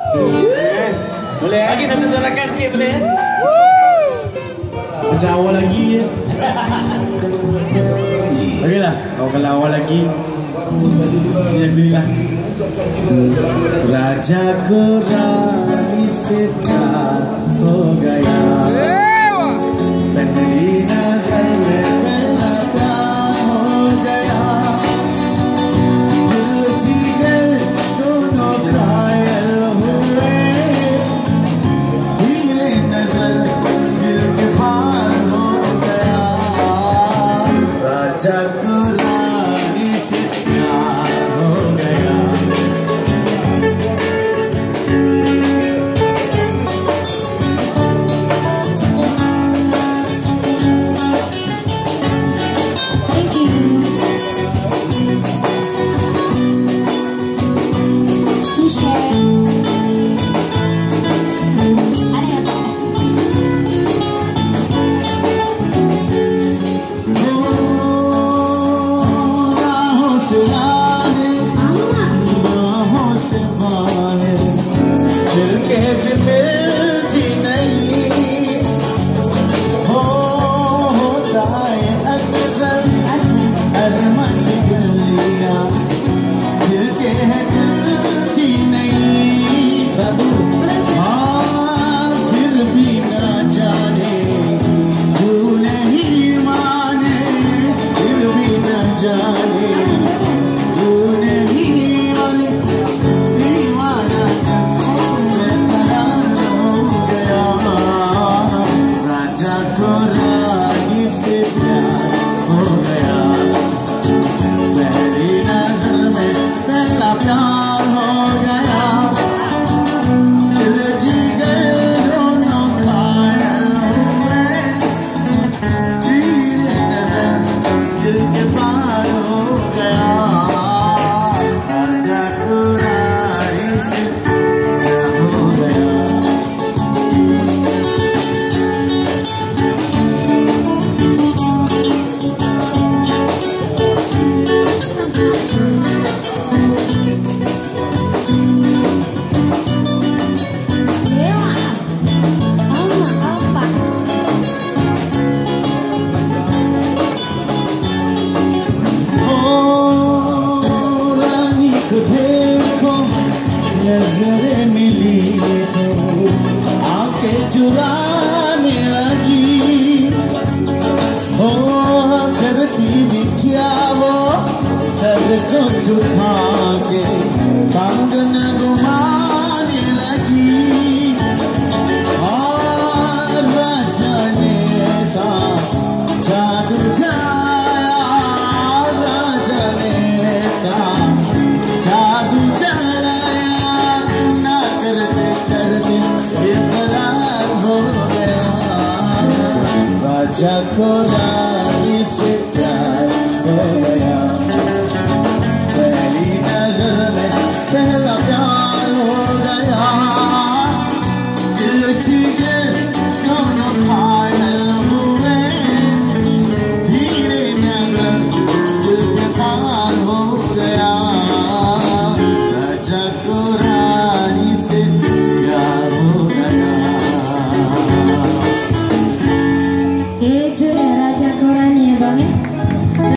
Boleh Lagi nak tuturakan sikit boleh? Macam awal lagi ya. Okeylah, kalau awal lagi ya pilihlah. Raja ko rani se प्यार हो गया पहली नजर में पहला प्यार हो गया दिल जिगर दोनों घायल हुए धीरे नजर दिल के पार हो गया राजा को रानी से प्यार हो गया नजरें मिली तो आंखें चुराने लगी हो करती भी क्या वो सर को झुका के कंगन घुमाने लगी और राजा ने ऐसा जादू जाया राजा ने ऐसा जादू राजा को